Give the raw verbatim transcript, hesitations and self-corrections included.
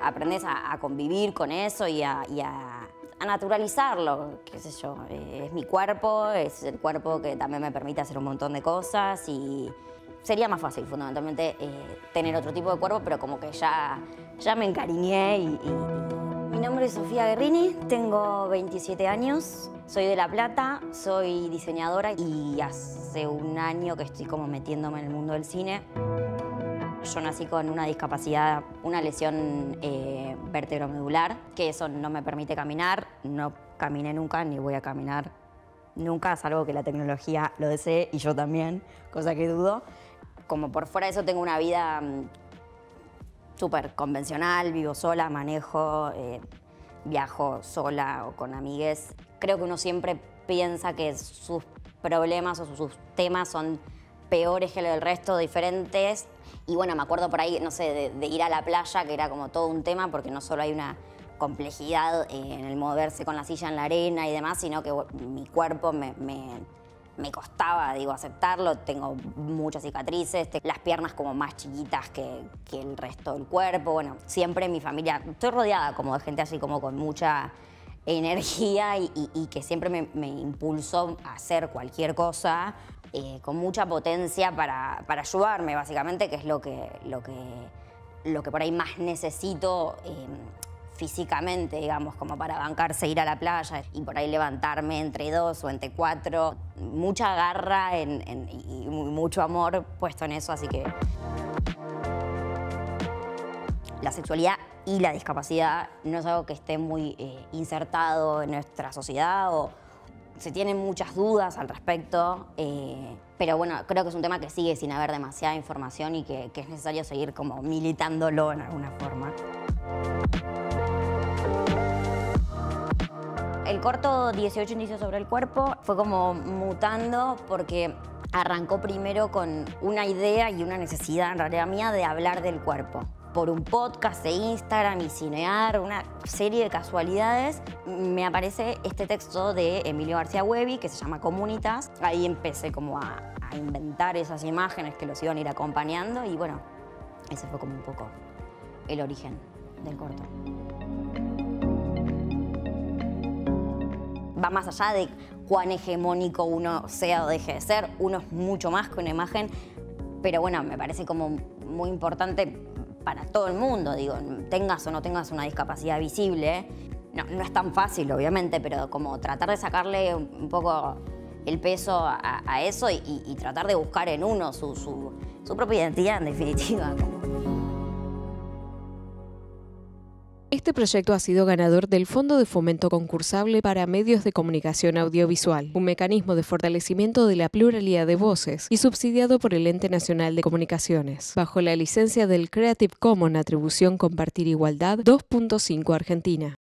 aprendes a, a convivir con eso y a, y a, a naturalizarlo, qué sé yo. Eh, es mi cuerpo, es el cuerpo que también me permite hacer un montón de cosas y sería más fácil, fundamentalmente, eh, tener otro tipo de cuerpo, pero como que ya, ya me encariñé. Y, y, y... Mi nombre es Sofía Guerrini, tengo veintisiete años, soy de La Plata, soy diseñadora y hace un año que estoy como metiéndome en el mundo del cine. Yo nací con una discapacidad, una lesión eh, vertebromedular, que eso no me permite caminar, no caminé nunca ni voy a caminar nunca, salvo que la tecnología lo desee y yo también, cosa que dudo. Como por fuera de eso tengo una vida um, súper convencional, vivo sola, manejo, eh, viajo sola o con amigues. Creo que uno siempre piensa que sus problemas o sus temas son peores que los del resto, diferentes. Y bueno, me acuerdo por ahí, no sé, de, de ir a la playa, que era como todo un tema, porque no solo hay una complejidad eh, en el moverse con la silla en la arena y demás, sino que mi cuerpo me, me, me costaba, digo, aceptarlo. Tengo muchas cicatrices, las piernas como más chiquitas que, que el resto del cuerpo. Bueno, siempre en mi familia, estoy rodeada como de gente así como con mucha energía y, y, y que siempre me, me impulsó a hacer cualquier cosa. Eh, con mucha potencia para, para ayudarme, básicamente, que es lo que, lo que, lo que por ahí más necesito eh, físicamente, digamos, como para bancarse, ir a la playa y por ahí levantarme entre dos o entre cuatro. Mucha garra en, en, y mucho amor puesto en eso, así que la sexualidad y la discapacidad no es algo que esté muy eh, insertado en nuestra sociedad o se tienen muchas dudas al respecto, eh, pero bueno, creo que es un tema que sigue sin haber demasiada información y que, que es necesario seguir como militándolo en alguna forma. El corto dieciocho indicios sobre el cuerpo fue como mutando porque arrancó primero con una idea y una necesidad en realidad mía de hablar del cuerpo. Por un podcast de Instagram y cinear, una serie de casualidades, me aparece este texto de Emilio García Huevi que se llama Comunitas. Ahí empecé como a, a inventar esas imágenes que los iban a ir acompañando y bueno, ese fue como un poco el origen del corto. Va más allá de cuán hegemónico uno sea o deje de ser, uno es mucho más que una imagen, pero bueno, me parece como muy importante para todo el mundo, digo, tengas o no tengas una discapacidad visible. No, no es tan fácil, obviamente, pero como tratar de sacarle un poco el peso a, a eso y, y tratar de buscar en uno su, su, su propia identidad, en definitiva. Este proyecto ha sido ganador del Fondo de Fomento Concursable para Medios de Comunicación Audiovisual, un mecanismo de fortalecimiento de la pluralidad de voces y subsidiado por el Ente Nacional de Comunicaciones, bajo la licencia del Creative Commons Atribución Compartir Igualdad dos punto cinco Argentina.